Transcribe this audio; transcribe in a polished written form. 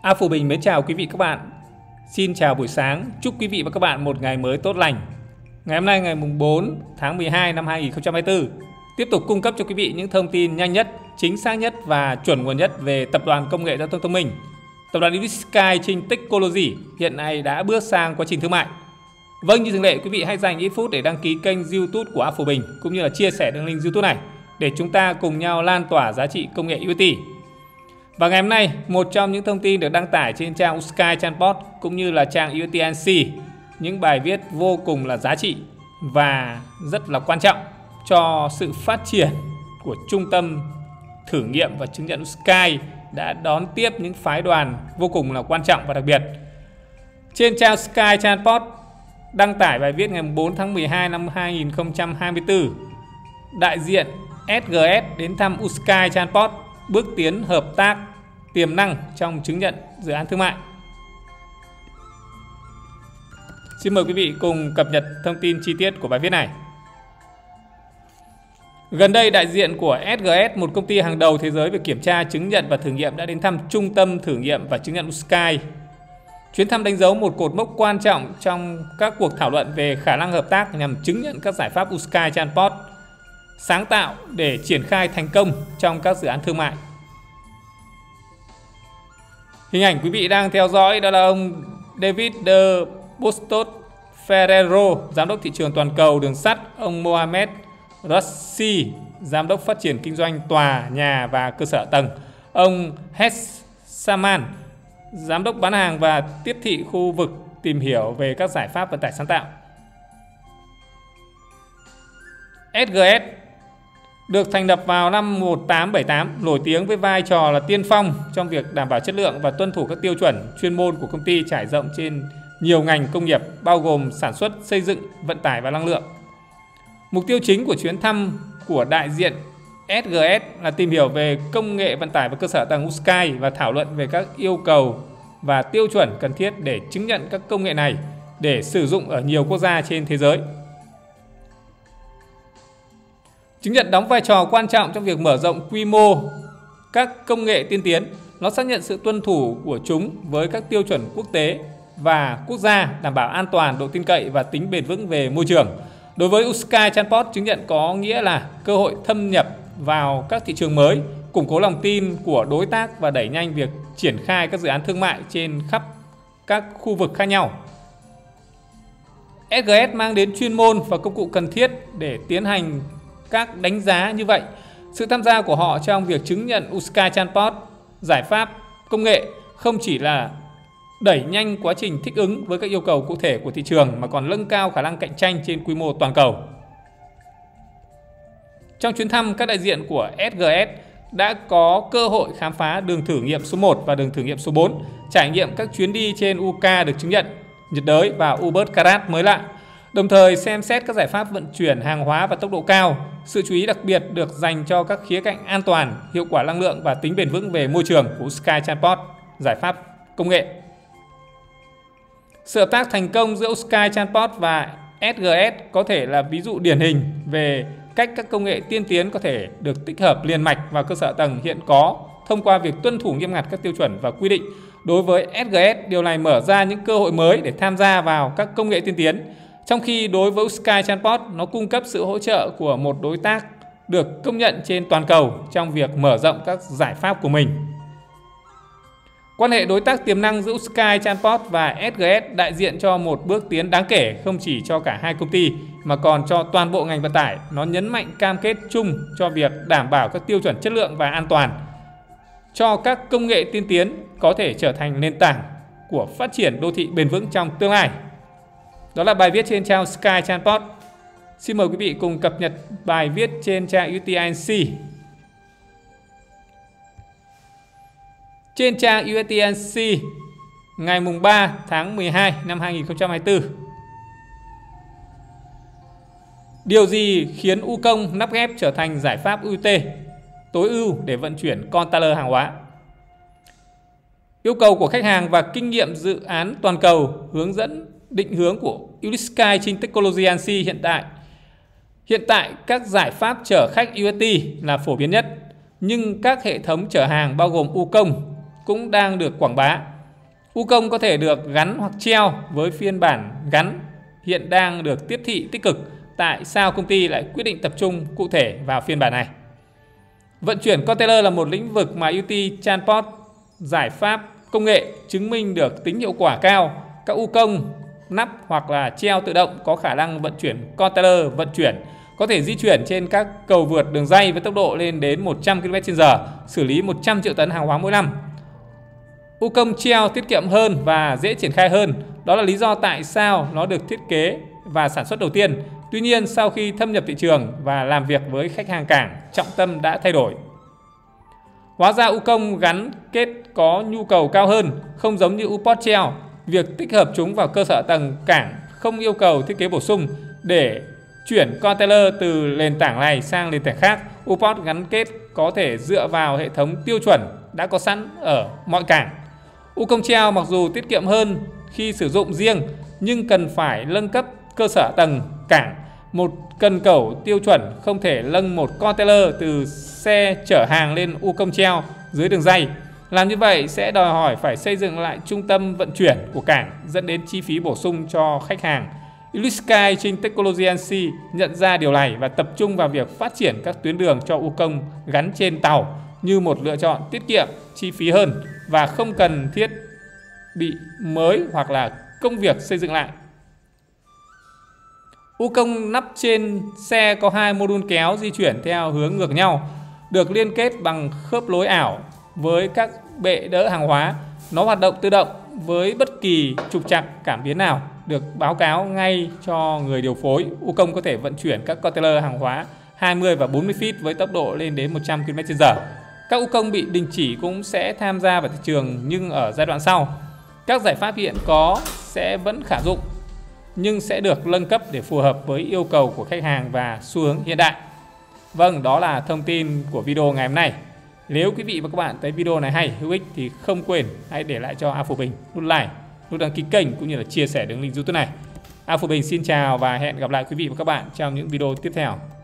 Phù Bình mến chào quý vị các bạn. Xin chào buổi sáng, chúc quý vị và các bạn một ngày mới tốt lành. Ngày hôm nay ngày 4 tháng 12 năm 2024, tiếp tục cung cấp cho quý vị những thông tin nhanh nhất, chính xác nhất và chuẩn nguồn nhất về tập đoàn công nghệ giao thông thông minh. Tập đoàn Unisky Trinh Technology hiện nay đã bước sang quá trình thương mại. Vâng, như thường lệ, quý vị hãy dành ít phút để đăng ký kênh YouTube của Phù Bình cũng như là chia sẻ đường link YouTube này để chúng ta cùng nhau lan tỏa giá trị công nghệ UT. Và ngày hôm nay, một trong những thông tin được đăng tải trên trang Sky Chatbot cũng như là trang UTNC, những bài viết vô cùng là giá trị và rất là quan trọng cho sự phát triển của trung tâm thử nghiệm và chứng nhận Sky đã đón tiếp những phái đoàn vô cùng là quan trọng và đặc biệt. Trên trang Sky Chatbot đăng tải bài viết ngày 4 tháng 12 năm 2024, đại diện SGS đến thăm Sky Chatbot, bước tiến hợp tác tiềm năng trong chứng nhận dự án thương mại. Xin mời quý vị cùng cập nhật thông tin chi tiết của bài viết này. Gần đây, đại diện của SGS, một công ty hàng đầu thế giới về kiểm tra, chứng nhận và thử nghiệm, đã đến thăm trung tâm thử nghiệm và chứng nhận Sky. Chuyến thăm đánh dấu một cột mốc quan trọng trong các cuộc thảo luận về khả năng hợp tác nhằm chứng nhận các giải pháp Sky Chatbot sáng tạo để triển khai thành công trong các dự án thương mại. Hình ảnh quý vị đang theo dõi đó là ông David de Bustos Ferrero, giám đốc thị trường toàn cầu đường sắt, ông Mohamed Rassi, giám đốc phát triển kinh doanh tòa nhà và cơ sở tầng, ông Hes Saman, giám đốc bán hàng và tiếp thị khu vực tìm hiểu về các giải pháp vận tải sáng tạo. SGS được thành lập vào năm 1878, nổi tiếng với vai trò là tiên phong trong việc đảm bảo chất lượng và tuân thủ các tiêu chuẩn chuyên môn của công ty trải rộng trên nhiều ngành công nghiệp, bao gồm sản xuất, xây dựng, vận tải và năng lượng. Mục tiêu chính của chuyến thăm của đại diện SGS là tìm hiểu về công nghệ vận tải và cơ sở tầng Sky và thảo luận về các yêu cầu và tiêu chuẩn cần thiết để chứng nhận các công nghệ này để sử dụng ở nhiều quốc gia trên thế giới. Chứng nhận đóng vai trò quan trọng trong việc mở rộng quy mô các công nghệ tiên tiến. Nó xác nhận sự tuân thủ của chúng với các tiêu chuẩn quốc tế và quốc gia, đảm bảo an toàn, độ tin cậy và tính bền vững về môi trường. Đối với Sky Chatbot, chứng nhận có nghĩa là cơ hội thâm nhập vào các thị trường mới, củng cố lòng tin của đối tác và đẩy nhanh việc triển khai các dự án thương mại trên khắp các khu vực khác nhau. SGS mang đến chuyên môn và công cụ cần thiết để tiến hành các đánh giá như vậy. Sự tham gia của họ trong việc chứng nhận Sky Chatbot giải pháp công nghệ không chỉ là đẩy nhanh quá trình thích ứng với các yêu cầu cụ thể của thị trường mà còn nâng cao khả năng cạnh tranh trên quy mô toàn cầu. Trong chuyến thăm, các đại diện của SGS đã có cơ hội khám phá đường thử nghiệm số 1 và đường thử nghiệm số 4, trải nghiệm các chuyến đi trên UK được chứng nhận, nhiệt đới và Uber Carat mới lạ, đồng thời xem xét các giải pháp vận chuyển hàng hóa và tốc độ cao. Sự chú ý đặc biệt được dành cho các khía cạnh an toàn, hiệu quả năng lượng và tính bền vững về môi trường của Sky Chatbot, giải pháp công nghệ. Sự hợp tác thành công giữa Sky Chatbot và SGS có thể là ví dụ điển hình về cách các công nghệ tiên tiến có thể được tích hợp liền mạch vào cơ sở tầng hiện có thông qua việc tuân thủ nghiêm ngặt các tiêu chuẩn và quy định. Đối với SGS, điều này mở ra những cơ hội mới để tham gia vào các công nghệ tiên tiến, trong khi đối với Sky Chatbot, nó cung cấp sự hỗ trợ của một đối tác được công nhận trên toàn cầu trong việc mở rộng các giải pháp của mình. Quan hệ đối tác tiềm năng giữa Sky Chatbot và SGS đại diện cho một bước tiến đáng kể không chỉ cho cả hai công ty mà còn cho toàn bộ ngành vận tải. Nó nhấn mạnh cam kết chung cho việc đảm bảo các tiêu chuẩn chất lượng và an toàn cho các công nghệ tiên tiến có thể trở thành nền tảng của phát triển đô thị bền vững trong tương lai. Đó là bài viết trên trang Sky Chatbot. Xin mời quý vị cùng cập nhật bài viết trên trang UTNC. Trên trang UTNC ngày 3 tháng 12 năm 2024. Điều gì khiến U-Công nắp ghép trở thành giải pháp UT tối ưu để vận chuyển container hàng hóa? Yêu cầu của khách hàng và kinh nghiệm dự án toàn cầu hướng dẫn định hướng của Unisky Trinh Technology hiện tại các giải pháp chở khách UST là phổ biến nhất, nhưng các hệ thống chở hàng bao gồm U-Công cũng đang được quảng bá. Wukong có thể được gắn hoặc treo với phiên bản gắn hiện đang được tiếp thị tích cực. Tại sao công ty lại quyết định tập trung cụ thể vào phiên bản này? Vận chuyển container là một lĩnh vực mà UT Transport giải pháp công nghệ chứng minh được tính hiệu quả cao. Các Wukong nắp hoặc là treo tự động có khả năng vận chuyển container vận chuyển, có thể di chuyển trên các cầu vượt đường ray với tốc độ lên đến 100 km/h, xử lý 100 triệu tấn hàng hóa mỗi năm. Wukong treo tiết kiệm hơn và dễ triển khai hơn. Đó là lý do tại sao nó được thiết kế và sản xuất đầu tiên. Tuy nhiên, sau khi thâm nhập thị trường và làm việc với khách hàng cảng, trọng tâm đã thay đổi. Hóa ra Wukong gắn kết có nhu cầu cao hơn, không giống như U-Port treo. Việc tích hợp chúng vào cơ sở tầng cảng không yêu cầu thiết kế bổ sung. Để chuyển container từ nền tảng này sang nền tảng khác, U-Port gắn kết có thể dựa vào hệ thống tiêu chuẩn đã có sẵn ở mọi cảng. Wukong treo mặc dù tiết kiệm hơn khi sử dụng riêng, nhưng cần phải nâng cấp cơ sở tầng cảng. Một cần cẩu tiêu chuẩn không thể nâng một container từ xe chở hàng lên Wukong treo dưới đường ray. Làm như vậy sẽ đòi hỏi phải xây dựng lại trung tâm vận chuyển của cảng, dẫn đến chi phí bổ sung cho khách hàng. Ilusky trên Technology NC nhận ra điều này và tập trung vào việc phát triển các tuyến đường cho Wukong gắn trên tàu như một lựa chọn tiết kiệm chi phí hơn và không cần thiết bị mới hoặc là công việc xây dựng lại. Wukong nắp trên xe có 2 mô đun kéo di chuyển theo hướng ngược nhau, được liên kết bằng khớp nối ảo với các bệ đỡ hàng hóa. Nó hoạt động tự động với bất kỳ trục trặc cảm biến nào được báo cáo ngay cho người điều phối. Wukong có thể vận chuyển các container hàng hóa 20 và 40 feet với tốc độ lên đến 100 km/h. Các Wukong bị đình chỉ cũng sẽ tham gia vào thị trường nhưng ở giai đoạn sau. Các giải pháp hiện có sẽ vẫn khả dụng nhưng sẽ được nâng cấp để phù hợp với yêu cầu của khách hàng và xu hướng hiện đại. Vâng, đó là thông tin của video ngày hôm nay. Nếu quý vị và các bạn thấy video này hay, hữu ích thì không quên hãy để lại cho A Phú Bình nút like, nút đăng ký kênh cũng như là chia sẻ đường link YouTube này. A Phú Bình xin chào và hẹn gặp lại quý vị và các bạn trong những video tiếp theo.